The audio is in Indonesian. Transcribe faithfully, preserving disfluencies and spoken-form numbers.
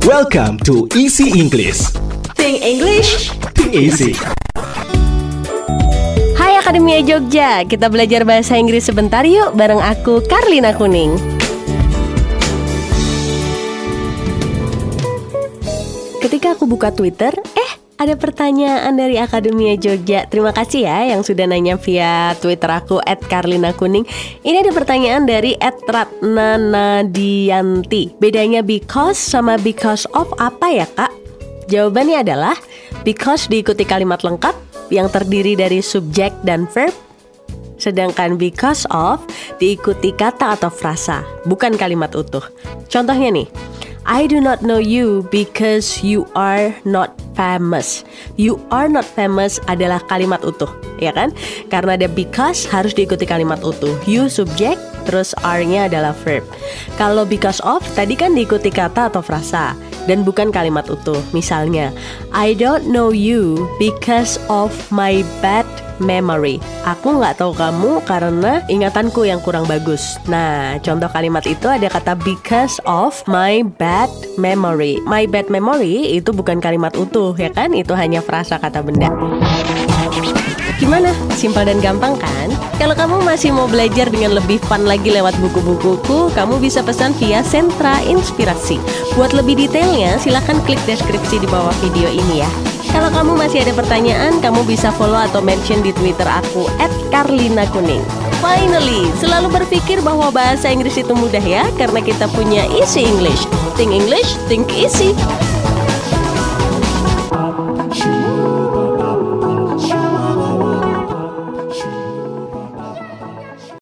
Welcome to Easy English. Think English, Think easy. Hai Akademia Jogja, kita belajar bahasa Inggris sebentar yuk bareng aku, Karlina Kuning. Ketika aku buka Twitter, eh ada pertanyaan dari Akademia Jogja. Terima kasih ya yang sudah nanya via Twitter aku et karlina kuning. Ini ada pertanyaan dari et ratna nadianti. Bedanya because sama because of apa ya kak? Jawabannya adalah because diikuti kalimat lengkap yang terdiri dari subjek dan verb, sedangkan because of diikuti kata atau frasa, bukan kalimat utuh. Contohnya nih, I do not know you because you are not famous. You are not famous adalah kalimat utuh, ya kan? Karena ada because harus diikuti kalimat utuh. You subjek, terus are-nya adalah verb. Kalau because of tadi kan diikuti kata atau frasa dan bukan kalimat utuh. Misalnya, I don't know you because of my bad memory. Aku nggak tahu kamu karena ingatanku yang kurang bagus. Nah, contoh kalimat itu ada kata because of my bad memory. My bad memory itu bukan kalimat utuh, ya kan? Itu hanya frasa kata benda. Gimana? Simpel dan gampang kan? Kalau kamu masih mau belajar dengan lebih fun lagi lewat buku-bukuku, kamu bisa pesan via Sentra Inspirasi. Buat lebih detailnya, silahkan klik deskripsi di bawah video ini ya. Kalau kamu masih ada pertanyaan, kamu bisa follow atau mention di Twitter aku et karlina kuning. Finally, selalu berpikir bahwa bahasa Inggris itu mudah ya, karena kita punya Easy English. Think English, think easy.